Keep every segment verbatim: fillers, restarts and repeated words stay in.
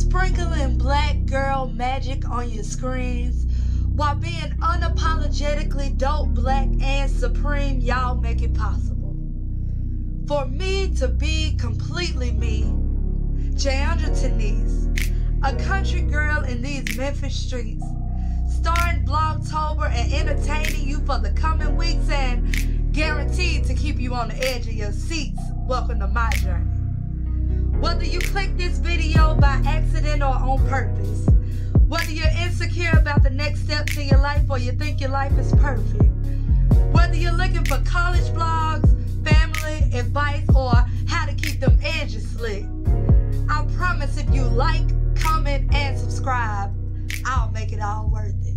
sprinkling black girl magic on your screens while being unapologetically dope, black, and supreme. Y'all make it possible for me to be completely me, Jayandra Tenise, a country girl in these Memphis streets, starring Blogtober and entertaining you for the coming weeks and guaranteed to keep you on the edge of your seats. Welcome to my journey. Whether you click this video by accident or on purpose, whether you're insecure about the next steps in your life or you think your life is perfect, whether you're looking for college blogs, family advice, or how to keep them edges slick, I promise if you like, comment, and subscribe, I'll make it all worth it.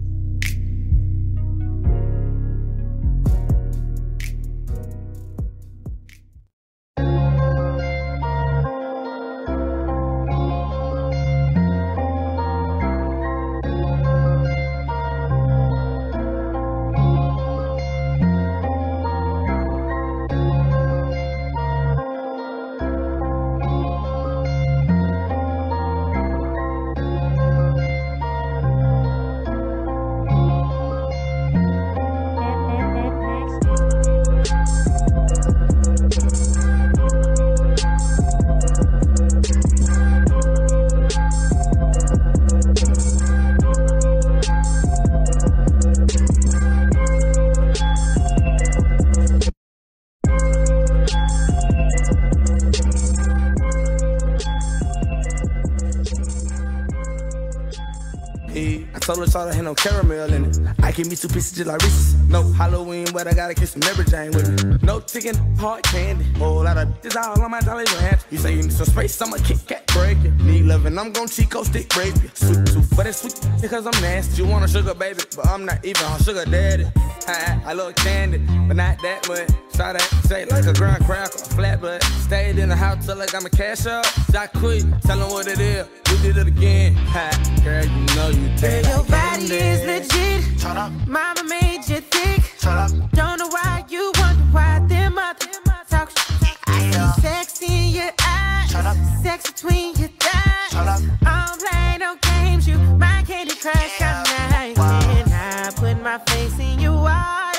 I told her salt ain't no caramel in it. I give me two pieces just like Reese's. No Halloween, but I gotta kiss some Mary Jane with me. No chicken, hard candy. Whole lot of this all on my dolly ranch. You say you need some space, I'ma Kit Kat break it. Need loving, I'm gon' Chico stick break you. Sweet tooth, but it's sweet because I'm nasty. You want a sugar baby, but I'm not even on sugar daddy. I, I love candy, but not that much. Try that shake like a ground cracker, flat butt. Stayed in the house till I got my cash up. Shot quick, tell them what it is. We did it again. Ha, girl, you know you did. Your body is legit. Shut up. Mama made you thick. Shut up. Don't know why you wonder why them other talk shit. I see sex in your eyes. Shut up. Sex between your thighs. Shut up. I don't play no games. You my Candy Crush. I'm nice. And I put my face in your water.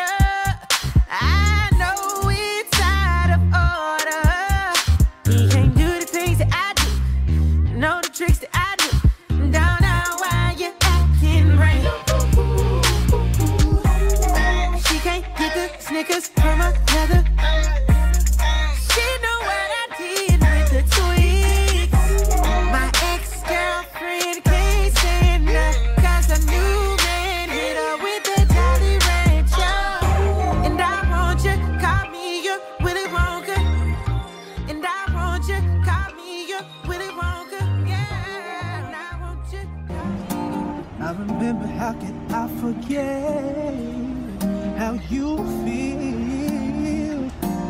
I know it's out of order. He can't do the things that I do. Know the tricks that I do. Don't know why you acting right. She can't get the Snickers from a tether. She know what I did with the tweaks. My ex-girlfriend can't stand her, cause a new man hit her with the Jolly Rancher. And I want you, call me your Willy Wonka. And I want you, call me your Willy Wonka. Yeah, and I want you. I remember, how can I forget how you feel?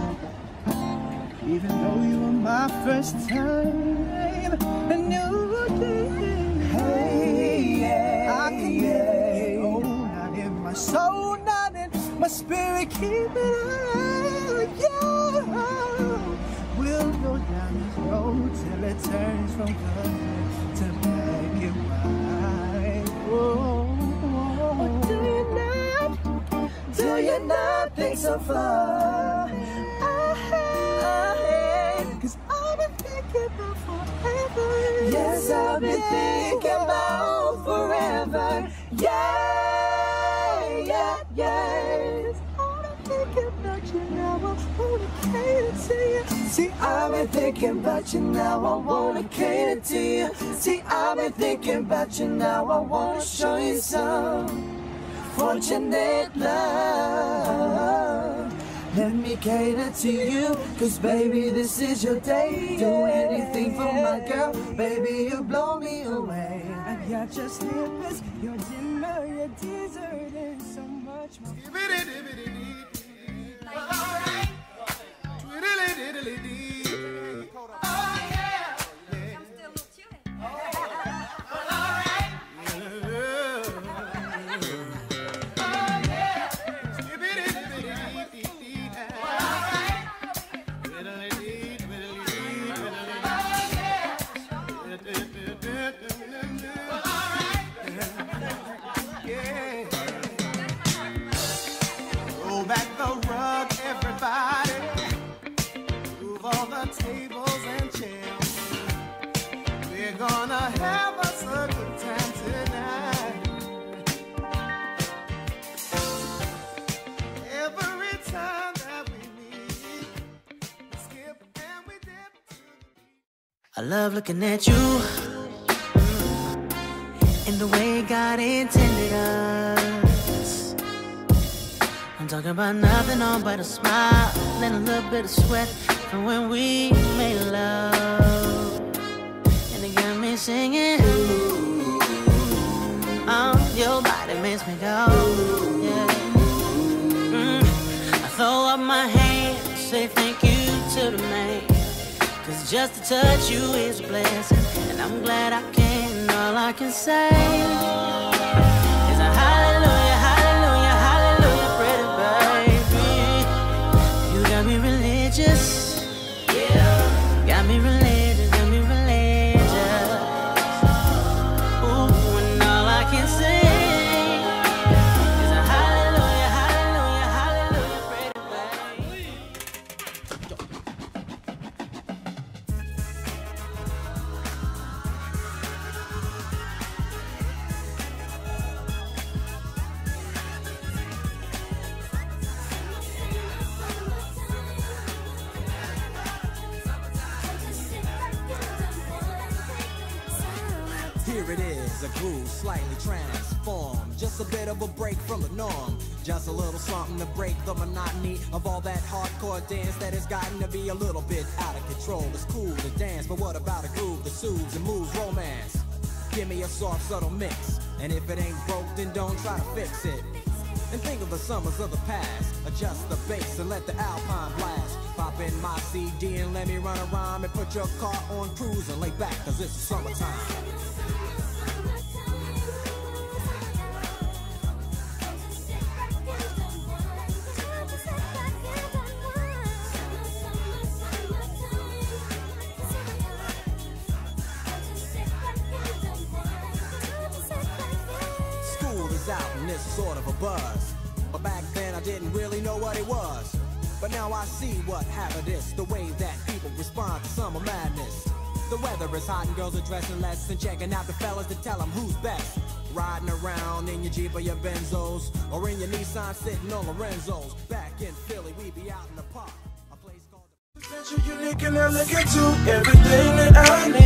Even though you were my first time, I knew again. Hey, yeah, I can yeah. Oh, not in my soul, not in my spirit, keep it up, yeah. We'll go down this road till it turns from good to black and white. Oh, oh, do you not, do you not think so far? Cause I've been thinking about forever. Yes, I've been thinking about forever. Yeah, yeah, yes. I've been thinking about you now, I wanna cater to you. See, I've been thinking about you now, I wanna cater to you. See, I've been thinking about you now, I wanna show you some fortunate love. Let me cater to you, cause baby, this is your day. Do anything for my girl, baby, you blow me away. I got your slippers, your dinner, your dessert, and so much more. Alright. Oh yeah. I'm still a little chilly. Alright. Yeah. we're gonna have us a good time tonight. Every time that we meet, we skip and we dip to the beat. I love looking at you in the way God intended us. I'm talking about nothing on but a smile and a little bit of sweat from when we made love. And it got me singing. Oh, your body makes me go. Yeah. Mm. I throw up my hands, say thank you to the man. Cause just to touch you is a blessing, and I'm glad I can. All I can say is a hallelujah, hallelujah, hallelujah, pretty baby. You got me religious, yeah. Got me religious, got me religious. Ooh, and all I can say is a hallelujah, hallelujah, hallelujah, pretty baby. Here it is, a groove slightly transformed. Just a bit of a break from the norm. Just a little something to break the monotony of all that hardcore dance that has gotten to be a little bit out of control. It's cool to dance, but what about a groove that soothes and moves romance? Give me a soft, subtle mix, and if it ain't broke, then don't try to fix it. And think of the summers of the past. Adjust the bass and let the Alpine blast. Pop in my C D and let me run around and put your car on cruise and lay back, cause it's summertime. Out in this sort of a buzz, but back then I didn't really know what it was. But now I see what happened is the way that people respond to summer madness. The weather is hot and girls are dressing less and checking out the fellas to tell them who's best. Riding around in your Jeep or your Benzos, or in your Nissan sitting on Lorenzo's. Back in Philly, we be out in the park, a place called the... You're unique and elegant to everything that I need.